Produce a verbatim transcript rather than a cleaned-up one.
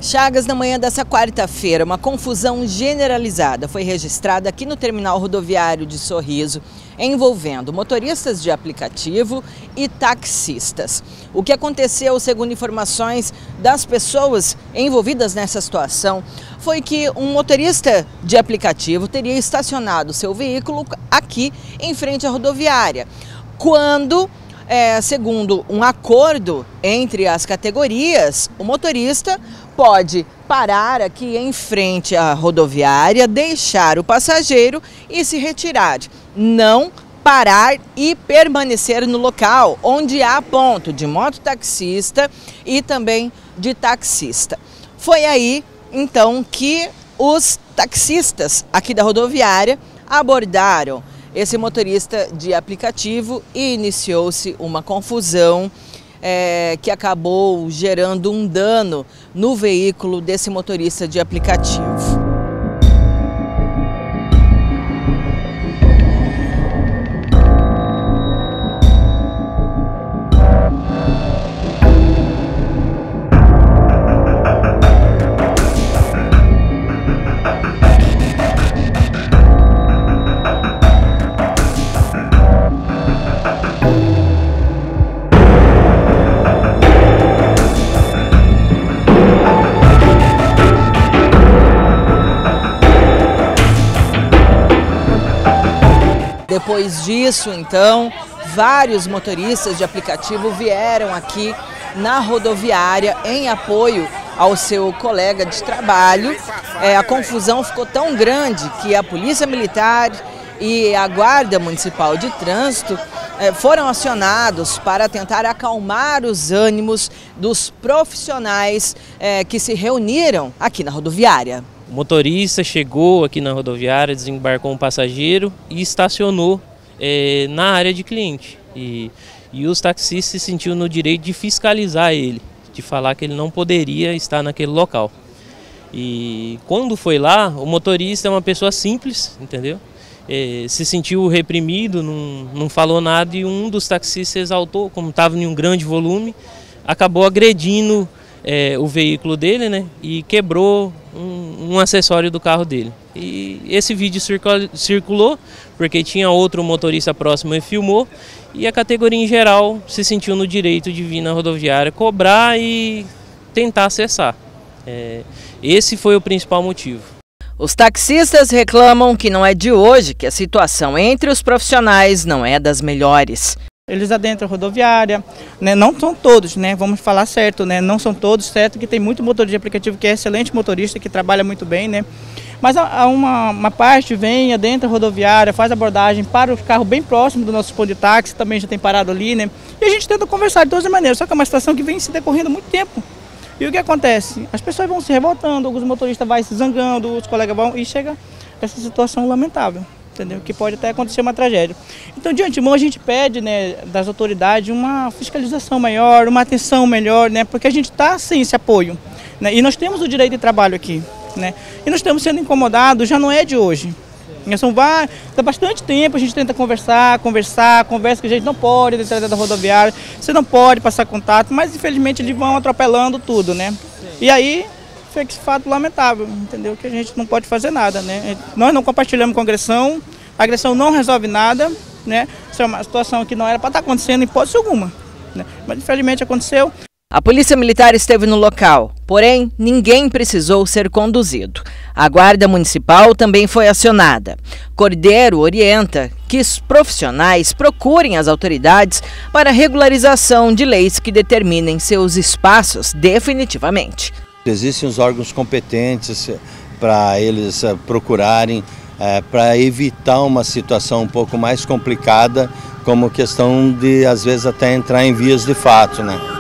Chagas, na manhã dessa quarta-feira, uma confusão generalizada foi registrada aqui no terminal rodoviário de Sorriso, envolvendo motoristas de aplicativo e taxistas. O que aconteceu, segundo informações das pessoas envolvidas nessa situação, foi que um motorista de aplicativo teria estacionado seu veículo aqui em frente à rodoviária, quando, é, segundo um acordo entre as categorias, o motorista pode parar aqui em frente à rodoviária, deixar o passageiro e se retirar. Não parar e permanecer no local onde há ponto de mototaxista e também de taxista. Foi aí, então, que os taxistas aqui da rodoviária abordaram esse motorista de aplicativo e iniciou-se uma confusão É, que acabou gerando um dano no veículo desse motorista de aplicativo. Depois disso, então, vários motoristas de aplicativo vieram aqui na rodoviária em apoio ao seu colega de trabalho. É, a confusão ficou tão grande que a Polícia Militar e a Guarda Municipal de Trânsito é, foram acionados para tentar acalmar os ânimos dos profissionais é, que se reuniram aqui na rodoviária. O motorista chegou aqui na rodoviária, desembarcou um passageiro e estacionou é, na área de cliente. E, e os taxistas se sentiram no direito de fiscalizar ele, de falar que ele não poderia estar naquele local. E quando foi lá, o motorista é uma pessoa simples, entendeu? É, se sentiu reprimido, não, não falou nada, e um dos taxistas exaltou, como estava em um grande volume, acabou agredindo É, o veículo dele, né, e quebrou um, um acessório do carro dele. E esse vídeo circulou porque tinha outro motorista próximo e filmou, e a categoria em geral se sentiu no direito de vir na rodoviária cobrar e tentar acessar. É, esse foi o principal motivo. Os taxistas reclamam que não é de hoje que a situação entre os profissionais não é das melhores. Eles adentram a rodoviária, né? Não são todos, né? Vamos falar certo, né? Não são todos, certo que tem muito motorista de aplicativo que é excelente motorista, que trabalha muito bem, né? Mas há uma, uma parte vem, adentra a rodoviária, faz abordagem para o carro bem próximo do nosso ponto de táxi, também já tem parado ali, né? E a gente tenta conversar de todas as maneiras, só que é uma situação que vem se decorrendo há muito tempo. E o que acontece? As pessoas vão se revoltando, alguns motoristas vão se zangando, os colegas vão, e chega essa situação lamentável. Entendeu? Que pode até acontecer uma tragédia. Então, de antemão, a gente pede, né, das autoridades uma fiscalização maior, uma atenção melhor, né, porque a gente está sem esse apoio, né, e nós temos o direito de trabalho aqui, né, e nós estamos sendo incomodados, já não é de hoje. São vários, há bastante tempo a gente tenta conversar, conversar, conversa que a gente não pode entrar dentro da rodoviária, você não pode passar contato, mas infelizmente eles vão atropelando tudo, né, e aí foi esse fato lamentável, entendeu? Que a gente não pode fazer nada, né? Nós não compartilhamos com agressão, a agressão não resolve nada, né? Isso é uma situação que não era para estar acontecendo em hipótese alguma, né? Mas infelizmente aconteceu. A Polícia Militar esteve no local, porém ninguém precisou ser conduzido. A Guarda Municipal também foi acionada. Cordeiro orienta que os profissionais procurem as autoridades para regularização de leis que determinem seus espaços definitivamente. Existem os órgãos competentes para eles uh, procurarem, uh, para evitar uma situação um pouco mais complicada, como questão de, às vezes, até entrar em vias de fato, né?